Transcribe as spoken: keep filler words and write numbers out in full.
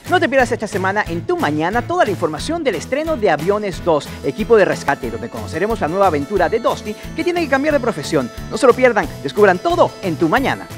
No te pierdas esta semana en Tu Mañana toda la información del estreno de Aviones dos, equipo de rescate, donde conoceremos la nueva aventura de Dusty que tiene que cambiar de profesión. No se lo pierdan, descubran todo en Tu Mañana.